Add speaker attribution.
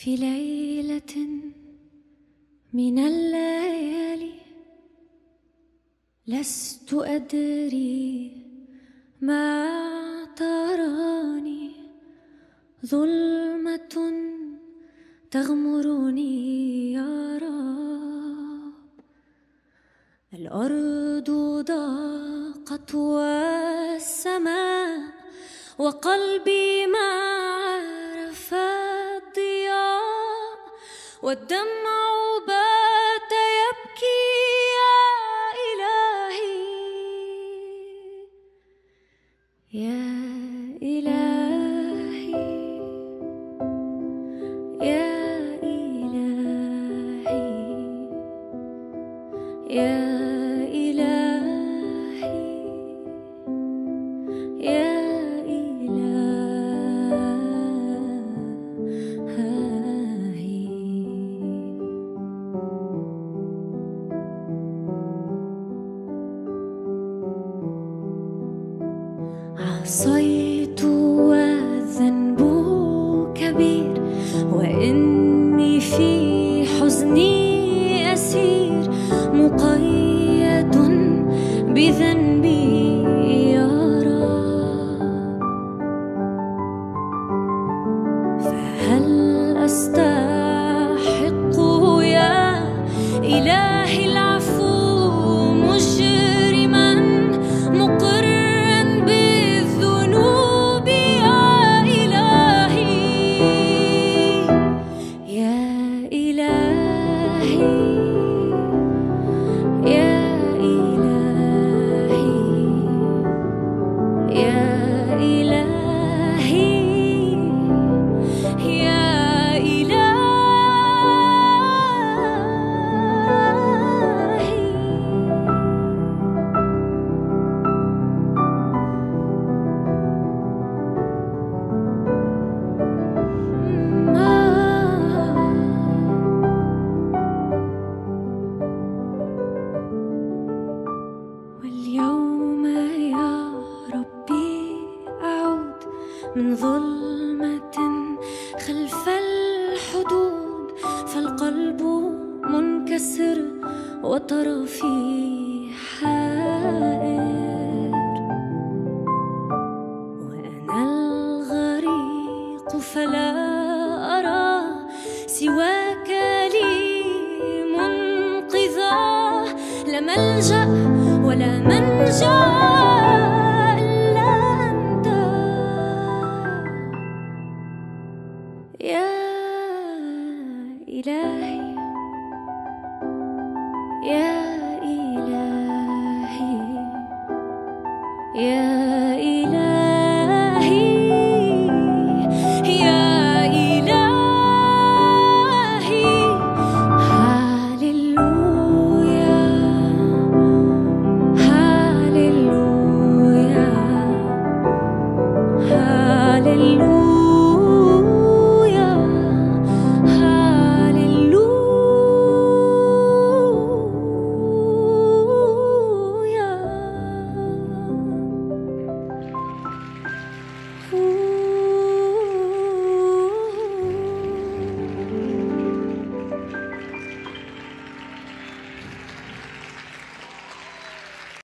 Speaker 1: في ليلة من الليالي لست أدري ما تراني، ظلمة تغمرني يا رب، الأرض ضاقت والسماء وقلبي ما عرف الضياء، والدمع بات يبكي يا إلهي يا إلهي يا إلهي يا إلهي يا عصيت والذنب كبير، وإني في حزني أسير، مقيد بذنبي يا رب، فهل أستحق يا إلهي العفو مجرما مقرا من ظلمة خلف الحدود، فالقلب منكسر وطرفي حائر، وأنا الغريق فلا أرى سواك لي منقذا، لا ملجأ ولا منجا يا إلهي